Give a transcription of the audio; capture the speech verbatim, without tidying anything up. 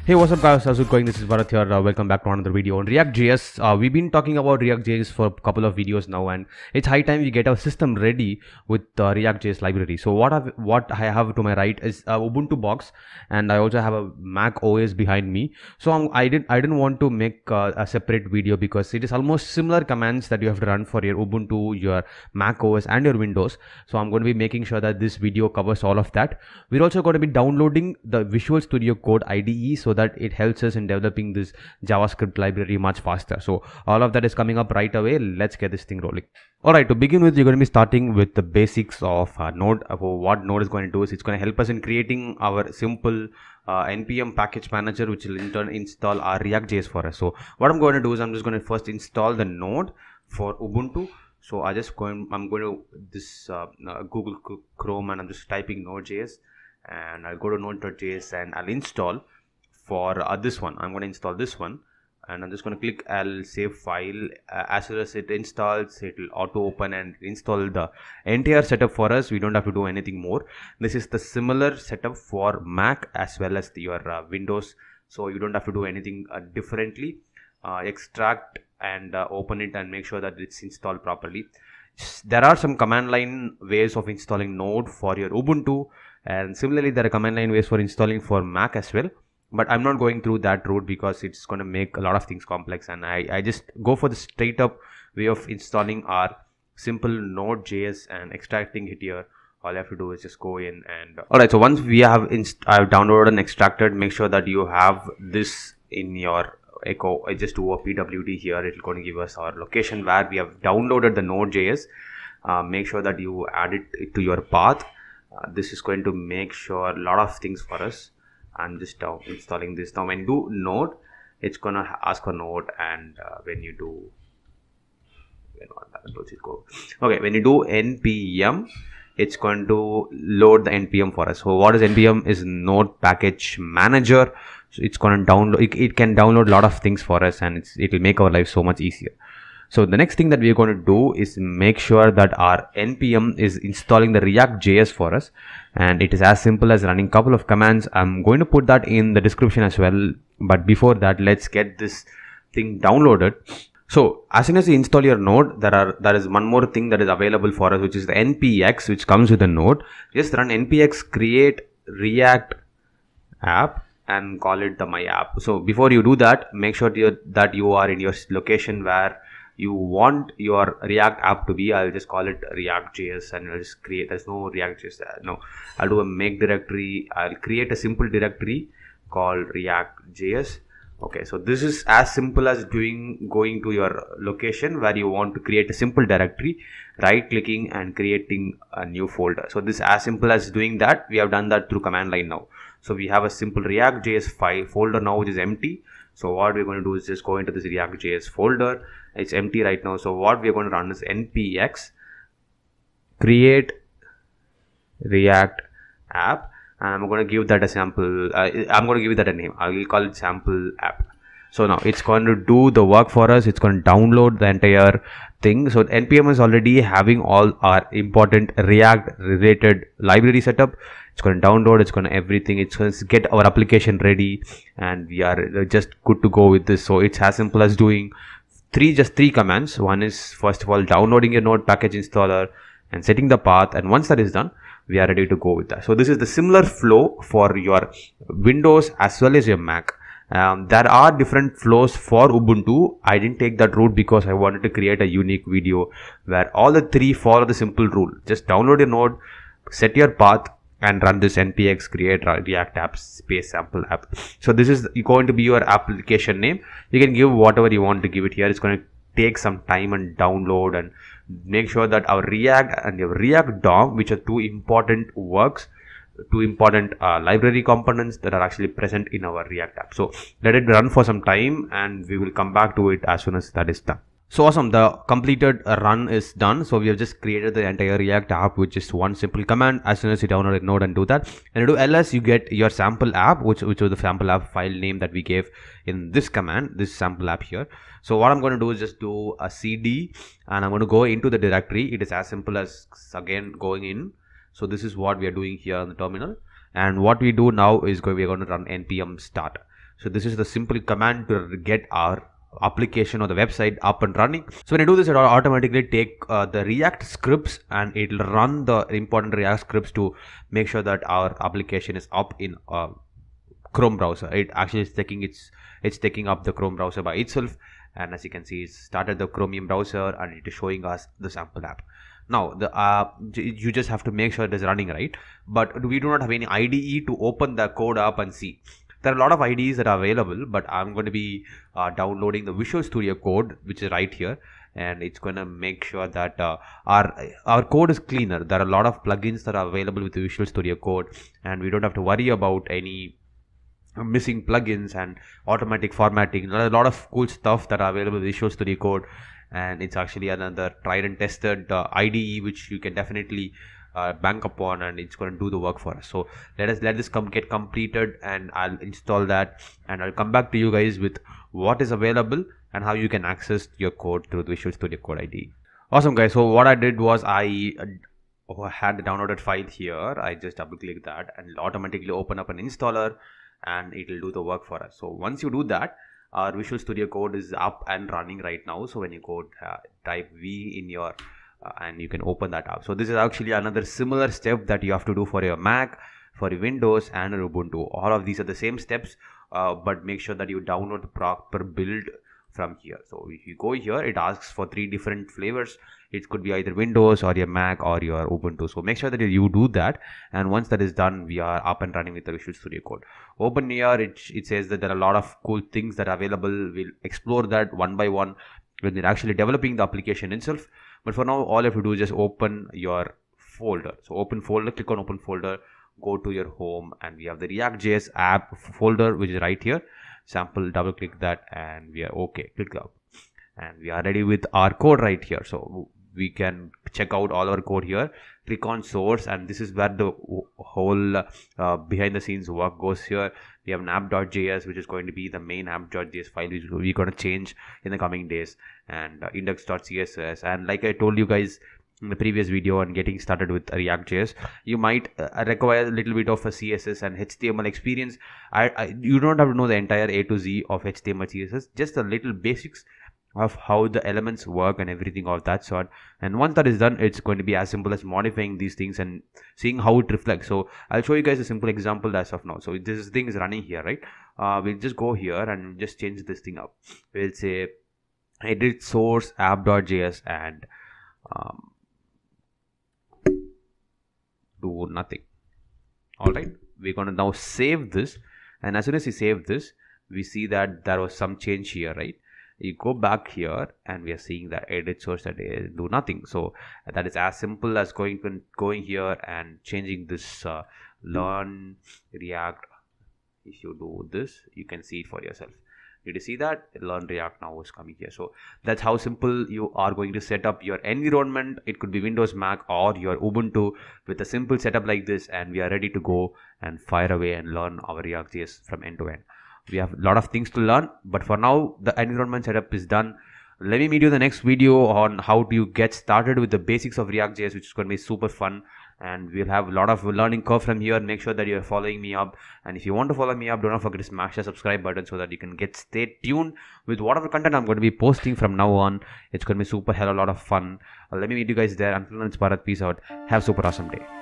Hey, what's up guys, how's it going? This is Bharat here. Uh, welcome back to another video on ReactJS. Uh, we've been talking about ReactJS for a couple of videos now, and it's high time we get our system ready with uh, ReactJS library. So what I've, what I have to my right is a Ubuntu box, and I also have a macOS behind me. So I'm, I didn't I didn't want to make uh, a separate video because it is almost similar commands that you have to run for your Ubuntu, your macOS, and your Windows. So I'm going to be making sure that this video covers all of that. We're also going to be downloading the Visual Studio Code I D E so that it helps us in developing this JavaScript library much faster. So all of that is coming up right away. Let's get this thing rolling. All right, to begin with, you're going to be starting with the basics of uh, Node. Uh, what Node is going to do is it's going to help us in creating our simple uh, npm package manager, which will in turn install our ReactJS for us. So what I'm going to do is I'm just going to first install the Node for Ubuntu. So I just going I'm going to this uh, uh, Google Chrome, and I'm just typing Node.js, and I'll go to Node.js and I'll install for uh, this one. I'm going to install this one, and I'm just going to click I'll save file. Uh, as soon as it installs, it will auto open and install the entire setup for us. We don't have to do anything more. This is the similar setup for Mac as well as the, your uh, Windows, so you don't have to do anything uh, differently. Uh, extract and uh, open it and make sure that it's installed properly. There are some command line ways of installing Node for your Ubuntu, and similarly there are command line ways for installing for Mac as well, but I'm not going through that route because it's going to make a lot of things complex, and I, I just go for the straight up way of installing our simple Node.js and extracting it here. All you have to do is just go in and uh, alright, so once we have inst I've downloaded and extracted, make sure that you have this in your echo. I just do a P W D here. It's going to give us our location where we have downloaded the Node.js. Uh, make sure that you add it to your path. Uh, this is going to make sure a lot of things for us. I'm just uh, installing this now. When you do Node, it's gonna ask for Node, and uh, when you do okay, when you do npm, it's going to load the npm for us. So what is npm? Is Node Package Manager. So it's going to download, it, it can download a lot of things for us, and it's, it will make our life so much easier. So the next thing that we're going to do is make sure that our npm is installing the ReactJS for us, and it is as simple as running a couple of commands. I'm going to put that in the description as well, but before that, let's get this thing downloaded. So as soon as you install your Node, there are there is one more thing that is available for us, which is the npx, which comes with the Node. Just run npx create react app and call it the my app. So before you do that, make sure you, that you are in your location where you want your React app to be. I'll just call it ReactJS, and I'll just create, there's no ReactJS there. No, I'll do a make directory. I'll create a simple directory called ReactJS. Okay, so this is as simple as doing going to your location where you want to create a simple directory, right clicking and creating a new folder. So this is as simple as doing that. We have done that through command line now. So we have a simple ReactJS file folder now, which is empty. So what we're going to do is just go into this ReactJS folder. It's empty right now. So what we're going to run is npx create react app, and I'm going to give that a sample. Uh, I'm going to give that a name. I will call it sample app. So now it's going to do the work for us. It's going to download the entire thing. So npm is already having all our important React related library setup. It's going to download, it's going to everything, it's going to get our application ready, and we are just good to go with this. So it's as simple as doing three just three commands. One is first of all downloading your Node package installer and setting the path, and once that is done, we are ready to go with that. So this is the similar flow for your Windows as well as your Mac. Um, there are different flows for Ubuntu. I didn't take that route because I wanted to create a unique video where all the three follow the simple rule. Just download your Node, set your path, and run this npx create react app space sample app. So this is going to be your application name. You can give whatever you want to give it here. It's going to take some time and download, and make sure that our React and your React D O M, which are two important works, two important uh, library components that are actually present in our React app. So let it run for some time, and we will come back to it as soon as that is done. So awesome, the completed run is done. So we have just created the entire React app with just one simple command. As soon as you download a Node and do that, and you do ls, you get your sample app, which which was the sample app file name that we gave in this command, this sample app here. So what I'm going to do is just do a cd, and I'm going to go into the directory. It is as simple as again going in. So this is what we are doing here on the terminal, and what we do now is go, we are going to run npm start. So this is the simple command to get our application or the website up and running. So when you do this, it will automatically take uh, the React scripts and it will run the important React scripts to make sure that our application is up in uh, Chrome browser. It actually is taking its it's taking up the Chrome browser by itself, and as you can see, it started the Chromium browser and it is showing us the sample app. Now the uh, you just have to make sure it is running right, but we do not have any I D E to open the code up and see. There are a lot of I D Es that are available, but I'm going to be uh, downloading the Visual Studio Code, which is right here, and it's going to make sure that uh, our our code is cleaner. There are a lot of plugins that are available with the Visual Studio Code, and we don't have to worry about any missing plugins and automatic formatting. There are a lot of cool stuff that are available with Visual Studio Code, and it's actually another tried and tested uh, I D E which you can definitely uh, bank upon, and it's going to do the work for us. So let us let this come get completed, and I'll install that, and I'll come back to you guys with what is available and how you can access your code through the Visual Studio Code I D E. Awesome guys, so what I did was I uh, had the downloaded file here. I just double click that and it'll automatically open up an installer, and it will do the work for us. So once you do that, our Visual Studio Code is up and running right now. So when you go uh, type V in your uh, and you can open that up. So this is actually another similar step that you have to do for your Mac, for your Windows and your Ubuntu. All of these are the same steps, uh, but make sure that you download the proper build from here. So if you go here, it asks for three different flavors. It could be either Windows or your Mac or your Ubuntu. So make sure that you do that, and once that is done, we are up and running with the Visual Studio Code. Open here, it, it says that there are a lot of cool things that are available. We'll explore that one by one when you're actually developing the application itself. But for now, all you have to do is just open your folder. So open folder, click on open folder, go to your home, and we have the ReactJS app folder, which is right here. Sample, double click that, and we are okay. Click up, and we are ready with our code right here. So we can check out all our code here. Click on source, and this is where the whole uh, behind the scenes work goes here. We have an app.js, which is going to be the main app.js file, which we're going to change in the coming days, and uh, index.css. And like I told you guys in the previous video on getting started with ReactJS, you might uh, require a little bit of a C S S and H T M L experience. I, I you don't have to know the entire A to Z of H T M L C S S, just a little basics of how the elements work and everything of that sort. And once that is done, it's going to be as simple as modifying these things and seeing how it reflects. So I'll show you guys a simple example as of now. So this thing is running here, right? Uh, we'll just go here and just change this thing up. We'll say edit source app.js and um, do nothing. All right, we're going to now save this, and as soon as we save this, we see that there was some change here, right? You go back here and we are seeing that edit source that is do nothing. So that is as simple as going going here and changing this uh, learn React. If you do this, you can see it for yourself. Did you see that? Learn React now is coming here. So that's how simple you are going to set up your environment. It could be Windows, Mac, or your Ubuntu with a simple setup like this, and we are ready to go and fire away and learn our ReactJS from end to end. We have a lot of things to learn, but for now the environment setup is done. Let me meet you in the next video on how do you get started with the basics of ReactJS, which is going to be super fun, and we'll have a lot of learning curve from here. Make sure that you're following me up, and if you want to follow me up, don't forget to smash the subscribe button so that you can get stay tuned with whatever content I'm going to be posting from now on. It's going to be super hell a lot of fun. Uh, let me meet you guys there. Until then, it's Bharat. Peace out. Have a super awesome day.